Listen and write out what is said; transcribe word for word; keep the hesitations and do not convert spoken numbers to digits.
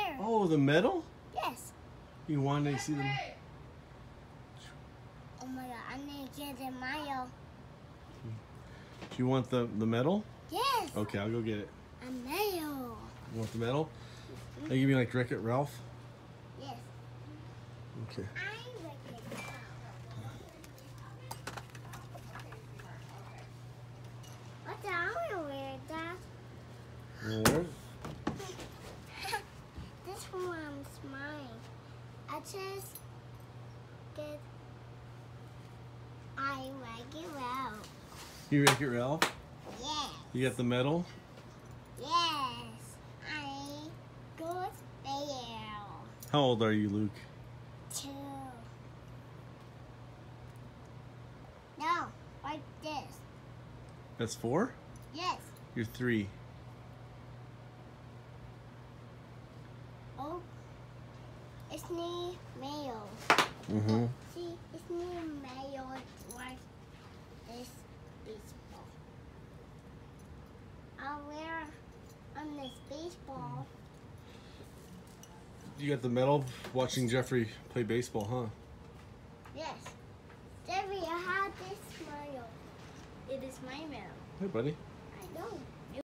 there. Oh, the medal? Yes. You want to see them? Oh my god, I need to get the mayo. Do you want the, the medal? Yes. Okay, I'll go get it. A mayo. You want the medal? Mm-hmm. Are you giving like WreckitRalph? Yes. Okay. I like it. What the I want to wear that? Alright. This one's mine. I just get. I like it well. You WreckitRalph? Yes. You got the medal? Yes. I go there. How old are you, Luke? Two. No, like this. That's four? Yes. You're three. Oh, it's near mayo. Mm-hmm. See, it's near mayo. Like this baseball. I'll wear on this baseball. You got the medal watching Jeffrey play baseball, huh? Yes. Debbie, I have this mayo. It is my mayo. Hey, buddy. I know.